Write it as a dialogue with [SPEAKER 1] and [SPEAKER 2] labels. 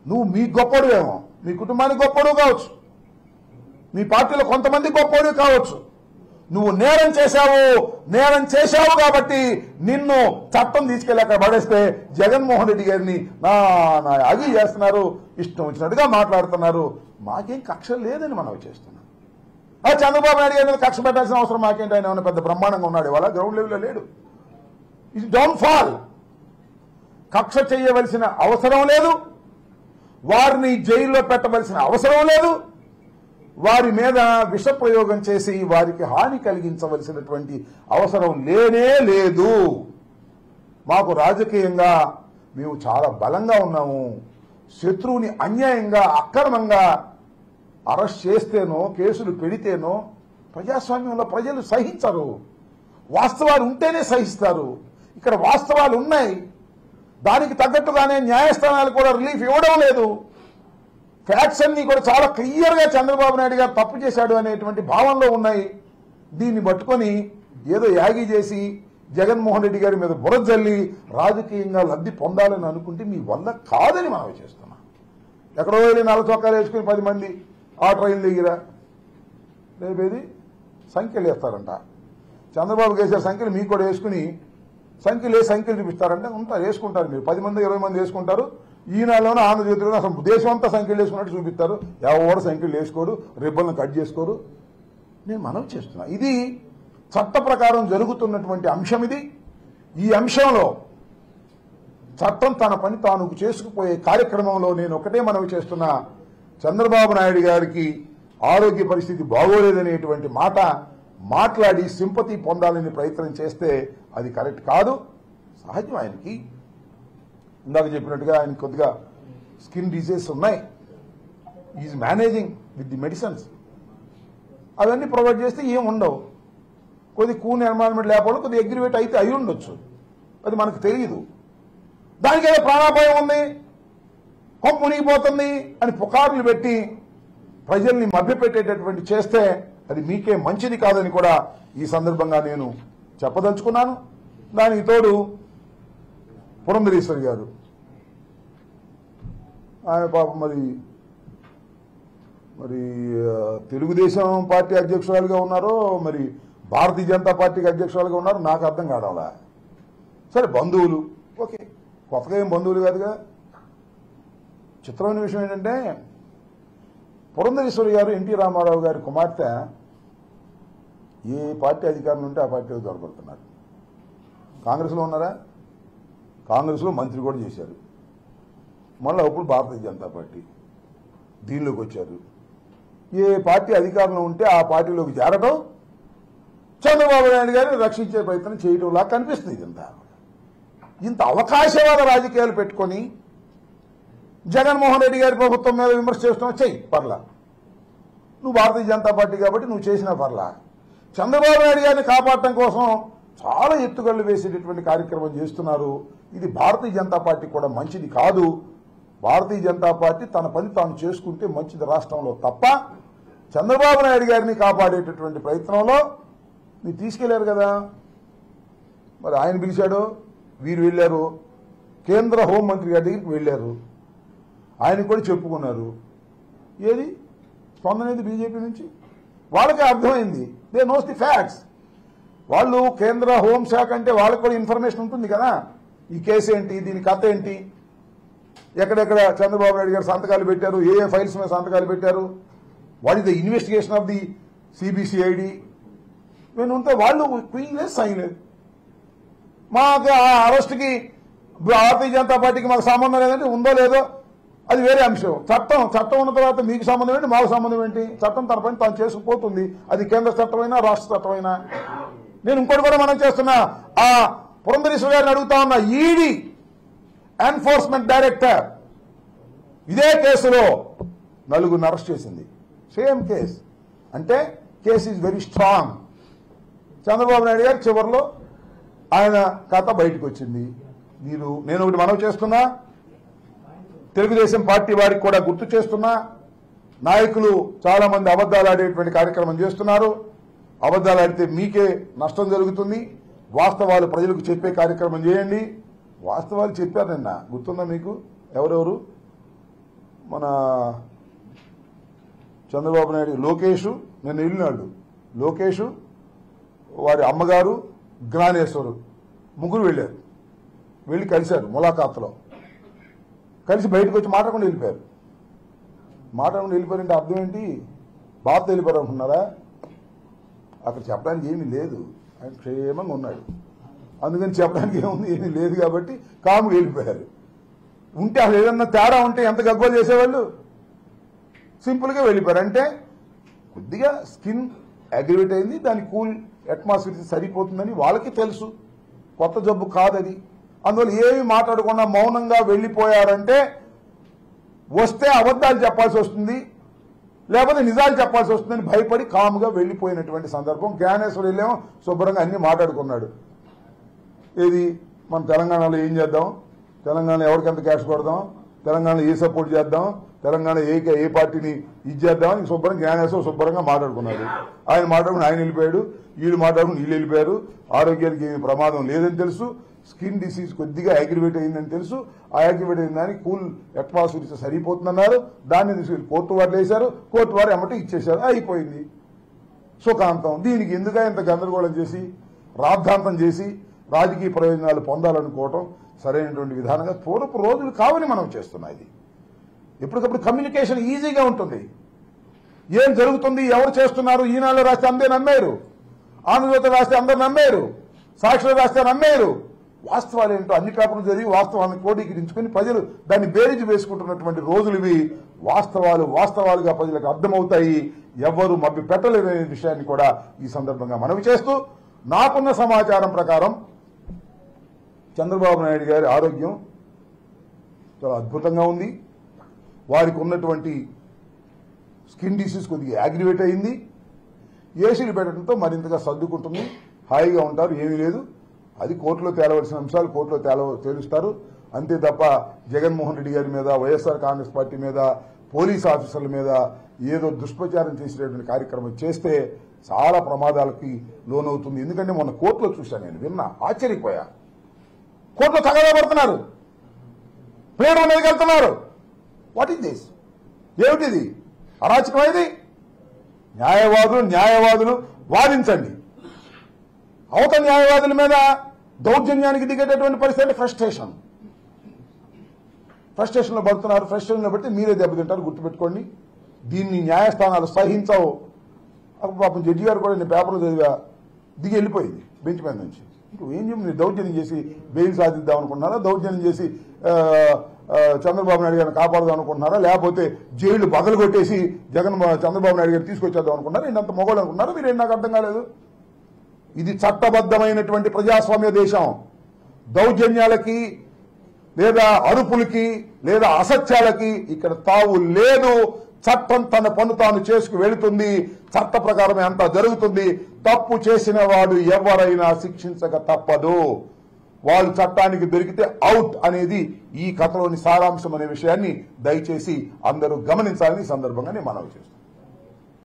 [SPEAKER 1] నువ్వు మీ గొప్పడువేమో, మీ కుటుంబానికి గొప్పడు కావచ్చు, మీ పార్టీలో కొంతమంది గొప్పడు కావచ్చు. నువ్వు నేరం చేశావు కాబట్టి నిన్ను చట్టం తీసుకెళ్ళి అక్కడ పడేస్తే జగన్మోహన్ రెడ్డి గారిని నా అది చేస్తున్నారు, ఇష్టం వచ్చినట్టుగా మాట్లాడుతున్నారు. మాకేం కక్ష లేదని మనం చేస్తున్నాం. చంద్రబాబు నాయుడు గారి మీద కక్ష పెట్టాల్సిన అవసరం మాకేంటి? ఆయన ఏమైనా పెద్ద బ్రహ్మాండంగా ఉన్నాడు, ఇవాళ గ్రౌండ్ లెవెల్లో లేడు. ఇది డౌన్ ఫాల్. కక్ష చేయవలసిన అవసరం లేదు, వారిని జైల్లో పెట్టవలసిన అవసరం లేదు, వారి మీద విష ప్రయోగం చేసి వారికి హాని కలిగించవలసినటువంటి అవసరం లేనే లేదు. మాకు రాజకీయంగా మేము చాలా బలంగా ఉన్నాము. శత్రువుని అన్యాయంగా అక్రమంగా అరెస్ట్ చేస్తేనో కేసులు పెడితేనో ప్రజాస్వామ్యంలో ప్రజలు సహించరు. వాస్తవాలు ఉంటేనే సహిస్తారు. ఇక్కడ వాస్తవాలు ఉన్నాయి, దానికి తగ్గట్టుగానే న్యాయస్థానాలు కూడా రిలీఫ్ ఇవ్వడం లేదు. ఫ్యాక్ట్స్ అన్ని కూడా చాలా క్లియర్గా చంద్రబాబు నాయుడు గారు తప్పు చేశాడు అనేటువంటి భావనలో ఉన్నాయి. దీన్ని పట్టుకొని ఏదో యాగి చేసి జగన్మోహన్ రెడ్డి గారి మీద బురద జల్లి రాజకీయంగా లబ్ధి పొందాలని అనుకుంటే మీ వల్ల కాదని మనం చేస్తున్నాం. ఎక్కడో వెళ్ళి నల్ల చొక్కాలు వేసుకుని 10 మంది ఆ ట్రైన్ దగ్గర రేపేది సంఖ్యలు వేస్తారంట. చంద్రబాబు వేసే సంఖ్యలు మీకు కూడా వేసుకుని సంఖ్యలు చూపిస్తారంటే ఉంటారు, వేసుకుంటారు. మీరు 10 మంది 20 మంది వేసుకుంటారు. ఈనాడులోనూ ఆంధ్రజ్యోతిలోనూ అసలు దేశం అంతా సంఖ్యలు వేసుకున్నట్టు చూపిస్తారు. ఎవరు సంఖ్యలు వేసుకోరు, రిబ్బన్లు కట్ చేసుకోరు. నేను మనవి చేస్తున్నా, ఇది చట్ట ప్రకారం జరుగుతున్నటువంటి అంశం. ఈ అంశంలో చట్టం తన పని తాను చేసుకుపోయే కార్యక్రమంలో నేను ఒకటే మనవి చేస్తున్నా, చంద్రబాబు నాయుడు గారికి ఆరోగ్య పరిస్థితి బాగోలేదనేటువంటి మాట మాట్లాడి సింపతి పొందాలని ప్రయత్నం చేస్తే అది కరెక్ట్ కాదు. సహజం, ఆయనకి ఇందాక చెప్పినట్టుగా ఆయన కొద్దిగా స్కిన్ డిసీజెస్ ఉన్నాయి. Is managing with the medicines. అవన్నీ ప్రొవైడ్ చేస్తే ఏం ఉండవు. కొద్ది కూన్ ఎన్విరాన్మెంట్ లేకపోవడం కొద్దిగా అగ్రివేట్ అయితే అయి ఉండొచ్చు, అది మనకు తెలియదు. దానికి ఏదో ప్రాణాపాయం ఉంది, కొంప మునిగిపోతుంది అని పుకార్లు పెట్టి ప్రజల్ని మభ్యపెట్టేటటువంటి చేస్తే అది మీకే మంచిది కాదని కూడా ఈ సందర్భంగా నేను చెప్పదలుచుకున్నాను. దానికి తోడు పురంధరేశ్వరి గారు, ఆయన పాపం మరి తెలుగుదేశం పార్టీ అధ్యక్షురాలుగా ఉన్నారో మరి భారతీయ జనతా పార్టీకి అధ్యక్షురాలుగా ఉన్నారో నాకు అర్థం కావడంలా. సరే, బంధువులు ఓకే, కొత్తగా ఏం బంధువులు కాదుగా. చిత్రమైన విషయం ఏంటంటే పురంధరేశ్వరి గారు ఎన్టీ రామారావు గారి కుమార్తె ఏ పార్టీ అధికారంలో ఉంటే ఆ పార్టీలో దొరకబడుతున్నారు. కాంగ్రెస్లో ఉన్నారా, కాంగ్రెస్లో మంత్రి కూడా చేశారు. మళ్ళీ అప్పుడు భారతీయ జనతా పార్టీ దీనిలోకి వచ్చారు. ఏ పార్టీ అధికారంలో ఉంటే ఆ పార్టీలోకి చేరటం, చంద్రబాబు నాయుడు గారిని రక్షించే ప్రయత్నం చేయటంలా కనిపిస్తుంది. ఇంత అవకాశవాద రాజకీయాలు పెట్టుకొని జగన్మోహన్ రెడ్డి గారి ప్రభుత్వం మీద విమర్శ చేస్తున్నావు, చెయ్యి పర్లా. నువ్వు భారతీయ జనతా పార్టీ కాబట్టి నువ్వు చేసినా పర్లా. చంద్రబాబు నాయుడు గారిని కాపాడటం కోసం చాలా ఎత్తుగళ్లు వేసేటటువంటి కార్యక్రమం చేస్తున్నారు. ఇది భారతీయ జనతా పార్టీ కూడా మంచిది కాదు. భారతీయ జనతా పార్టీ తన పని తాను చేసుకుంటే మంచిది రాష్ట్రంలో తప్ప చంద్రబాబు నాయుడు గారిని కాపాడేటటువంటి ప్రయత్నంలో మీరు తీసుకెళ్లారు కదా. మరి ఆయన పిలిచాడు, వీరు వెళ్ళారు, కేంద్ర హోంమంత్రి గారి దగ్గరికి వెళ్ళారు, ఆయన కూడా చెప్పుకున్నారు. ఏది స్పందన ఏది బీజేపీ నుంచి? వాళ్ళకే అర్థమైంది, దే నోస్ ది ఫ్యాక్ట్స్. వాళ్ళు కేంద్ర హోంశాఖ అంటే వాళ్ళకి కూడా ఇన్ఫర్మేషన్ ఉంటుంది కదా. ఈ కేసు ఏంటి, దీని కథ ఏంటి, ఎక్కడెక్కడ చంద్రబాబు నాయుడు గారు సంతకాలు పెట్టారు, ఏ ఫైల్స్ మీద సంతకాలు పెట్టారు, what is the investigation of the CBCID ఇవన్నీ ఉంటే వాళ్ళు క్వీన్లెస్ సైన్. మాకు ఆ అరెస్ట్కి భారతీయ జనతా పార్టీకి మాకు సంబంధం లేదంటే ఉందో లేదో అది వేరే అంశం. చట్టం ఉన్న తర్వాత మీకు సంబంధం ఏంటి, మాకు సంబంధం ఏంటి? చట్టం తన పని తాను చేసుకుపోతుంది. అది కేంద్ర చట్టమైనా రాష్ట్ర చట్టమైనా. నేను ఇంకోటి కూడా మనం చేస్తున్నా, ఆ పురంధరేశ్వరి గారిని అడుగుతా ఉన్నా, ఈడీ ఎన్ఫోర్స్మెంట్ డైరెక్టర్ ఇదే కేసులో 4 అరెస్ట్ చేసింది, సేమ్ కేసు. అంటే case is very strong. Chandrababu Naidu garu చివరిలో ఆయన కథ బయటకు వచ్చింది. నేను ఒకటి మనవి చేస్తున్నా, తెలుగుదేశం పార్టీ వారికి కూడా గుర్తు చేస్తున్నా, నాయకులు చాలా మంది అబద్దాలు ఆడేటువంటి కార్యక్రమం చేస్తున్నారు. అబద్దాలు ఆడితే మీకే నష్టం జరుగుతుంది. వాస్తవాలు ప్రజలకు చెప్పే కార్యక్రమం చేయండి. వాస్తవాలు చెప్పారు నిన్న, గుర్తుందా మీకు? ఎవరెవరు మన చంద్రబాబు నాయుడు లోకేష్ నిన్న వెళ్ళినాడు. లోకేష్ వారి అమ్మగారు జ్ఞానేశ్వరు ముగ్గురు వెళ్ళారు. వెళ్ళి కలిశారు ములాఖాత్లో. కలిసి బయటకు వచ్చి మాట్లాడకుండా వెళ్ళిపోయారు. మాట్లాడకుండా వెళ్ళిపోయారంటే అర్థం ఏంటి? బాధతో వెళ్ళిపోయారు అనుకున్నారా? అక్కడ చెప్పడానికి ఏమీ లేదు. ఆయన క్షేమంగా ఉన్నాడు. అందుకని చెప్పడానికి ఏమీ లేదు కాబట్టి కాముగా వెళ్ళిపోయారు. ఉంటే అసలు ఏదన్నా తేడా ఉంటే ఎంత గగ్గోలు చేసేవాళ్ళు? సింపుల్గా వెళ్ళిపోయారు. అంటే కొద్దిగా స్కిన్ అగ్రివేట్ అయింది, దాని కూల్ అట్మాస్ఫియర్ సరిపోతుందని వాళ్ళకి తెలుసు. కొత్త జబ్బు కాదది. అందువల్ల ఏమి మాట్లాడకుండా మౌనంగా వెళ్ళిపోయారంటే వస్తే అబద్ధాలు చెప్పాల్సి వస్తుంది, లేకపోతే నిజాలు చెప్పాల్సి వస్తుందని భయపడి కాముగా వెళ్ళిపోయినటువంటి సందర్భం. జ్ఞానేశ్వర్ వెళ్ళేమో శుభ్రంగా అన్ని మాట్లాడుకున్నాడు. ఏది మన తెలంగాణలో ఏం చేద్దాం, తెలంగాణ ఎవరికి ఎంత క్యాష్ కొడదాం, తెలంగాణ ఏ సపోర్ట్ చేద్దాం, తెలంగాణ ఏ పార్టీని ఇది చేద్దామని జ్ఞానేశ్వర్ శుభ్రంగా మాట్లాడుకున్నాడు. ఆయన మాట్లాడుకుని ఆయన వెళ్ళిపోయాడు, వీళ్ళు మాట్లాడుకుని వీళ్ళు వెళ్ళిపోయారు. ఆరోగ్యానికి ఏమి ప్రమాదం లేదని తెలుసు, స్కిన్ డిసీజ్ కొద్దిగా అగ్రివేట్ అయిందని తెలుసు. ఆ అగ్రివేట్ అయిన దానికి కూల్ అట్మాస్ఫియర్ సరిపోతుందన్నారు. దాన్ని తీసుకెళ్లి కోర్టు వారు వేశారు. కోర్టు వారు ఎమ్మటే ఇచ్చేశారు. అయిపోయింది, సుఖాంతం. దీనికి ఎందుక ఇంత గందరగోళం చేసి రాద్ధాంతం చేసి రాజకీయ ప్రయోజనాలు పొందాలనుకోవటం సరైనటువంటి విధానంగా పూర్వపు రోజులు కావని మనం చేస్తున్నాం. ఇది ఎప్పటికప్పుడు కమ్యూనికేషన్ ఈజీగా ఉంటుంది. ఏం జరుగుతుంది, ఎవరు చేస్తున్నారు, ఈనాడులో రాస్తే అందరూ నమ్మారు, ఆంధ్రజ్యోతి రాస్తే అందరూ నమ్మారు, సాక్షిలో రాస్తే నమ్మారు. వాస్తవాలు ఏంటో అన్ని పేపర్లు చదివి వాస్తవాన్ని క్రోడీకరించుకుని ప్రజలు దాన్ని బేరీజు వేసుకుంటున్నటువంటి రోజులు ఇవి. వాస్తవాలుగా ప్రజలకు అర్థమవుతాయి. ఎవరు మభ్య పెట్టలేదనే విషయాన్ని కూడా ఈ సందర్భంగా మనవి చేస్తూ, నాకున్న సమాచారం ప్రకారం చంద్రబాబు నాయుడు గారి ఆరోగ్యం చాలా అద్భుతంగా ఉంది. వారికి ఉన్నటువంటి స్కిన్ డిసీజ్ కొద్దిగా అగ్రివేట్ అయింది. ఏసీలు పెట్టడంతో మరింతగా సర్దుకుంటుంది, హాయిగా ఉంటారు. ఏమీ లేదు. అది కోర్టులో తేలవలసిన అంశాలు కోర్టులో తేలుస్తారు. అంతే తప్ప జగన్మోహన్ రెడ్డి గారి మీద, వైఎస్ఆర్ కాంగ్రెస్ పార్టీ మీద, పోలీస్ ఆఫీసర్ల మీద ఏదో దుష్ప్రచారం చేసేటువంటి కార్యక్రమం చేస్తే చాలా ప్రమాదాలకి లోనవుతుంది. ఎందుకంటే మొన్న కోర్టులో చూశాను, నేను విన్నా, ఆశ్చర్యపోయా. కోర్టులో తగలబడుతున్నారు, ప్లేట్ మీదకి వెళ్తున్నారు. What is this? ఏమిటిది? అరాచకమైంది. న్యాయవాదులు వాదించండి. అవతల న్యాయవాదుల మీద దౌర్జన్యానికి దిగేటటువంటి పరిస్థితి. ఫ్రస్ట్రేషన్లో పడుతున్నారు. ఫ్రస్ట్రేషన్లో బట్టి మీరే దెబ్బతింటారు, గుర్తుపెట్టుకోండి. దీన్ని న్యాయస్థానాలు సహించవు. పాపం జడ్జి గారు కూడా నేను పేపర్లో చదివా, దిగి వెళ్ళిపోయింది బెంచ్ మీద నుంచి. ఏం చెప్పి దౌర్జన్యం చేసి బెయిల్ సాధిద్దాం అనుకుంటున్నారా, దౌర్జన్యం చేసి చంద్రబాబు నాయుడు గారిని కాపాడదాం అనుకుంటున్నారా, లేకపోతే జైళ్లు బదలు కొట్టేసి చంద్రబాబు నాయుడు గారిని తీసుకొచ్చేద్దాం అనుకుంటున్నారా? ఇంత మొగోళ్ళు అనుకున్నారా మీరు? నాకు అర్థం కాలేదు. ఇది చట్టబద్ధమైనటువంటి ప్రజాస్వామ్య దేశం. దౌర్జన్యాలకి లేదా అరుపులకి లేదా అసత్యాలకి ఇక్కడ తావు లేదు. చట్టం తన పన్ను తాను చేసుకు వెళుతుంది. చట్ట ప్రకారమే అంతా జరుగుతుంది. తప్పు చేసిన వాడు ఎవరైనా శిక్షించక తప్పదు. వాళ్ళు చట్టానికి దొరికితే అవుట్ అనేది ఈ కథలోని సారాంశం అనే విషయాన్ని దయచేసి అందరూ గమనించాలని సందర్భంగా నేను మనవి చేస్తున్నాను.